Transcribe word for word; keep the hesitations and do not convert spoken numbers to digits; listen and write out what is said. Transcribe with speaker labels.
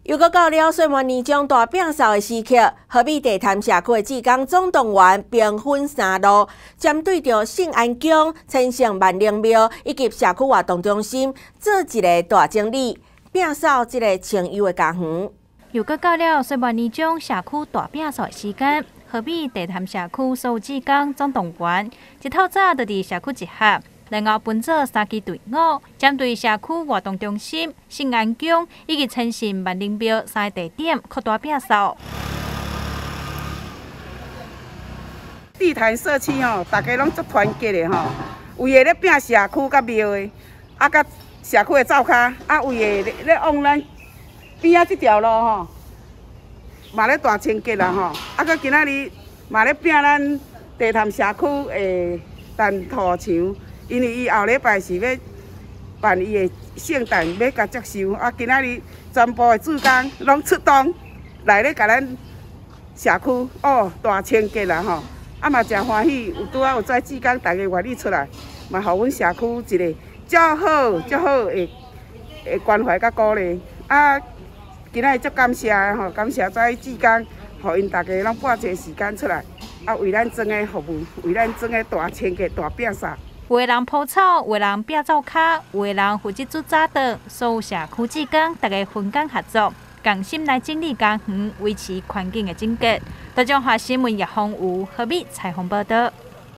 Speaker 1: 又搁到了岁末年终大摒扫的时刻，河美地潭社区的志工总动员兵分三路，针对着圣安宫、千圣万灵庙以及社区活动中心，做一个大整理，摒扫这个清幽的家园。
Speaker 2: 又搁到了岁末年终社区大摒扫的时间，河美地潭社区所有志工总动员，一透早就伫社区集合。然后分做三支队伍，针对社区活动中心、圣安宫以及千圣万灵庙三个地点扩大摒扫。
Speaker 3: 地坛社区吼，大家拢足团结的吼，为个咧摒社区甲庙的，啊甲社区的灶骹，啊为个咧往咱边仔这条路吼，嘛咧大清洁啦吼，啊佮今仔日嘛咧摒咱地坛社区的蛋土墙。因为伊后礼拜是要办伊的圣诞，要甲接收，啊，今仔日全部的志工拢出动来咧，甲咱社区哦大清洁啦吼，啊嘛真欢喜，有拄啊有跩志工，大家愿意出来，嘛互阮社区一个较好较好的的关怀甲鼓励。啊，今仔日足感谢吼，感谢跩志工，互因大家拢拨一个时间出来，啊为咱庄的服务，为咱庄的大清洁大摒扫。
Speaker 2: 有的人铺草，有的人摒灶骹，有的人负责煮早顿，所有社区志工大家分工合作，共心来整理家园，维持环境的整洁。大中华新闻叶宏武、何美采访报道。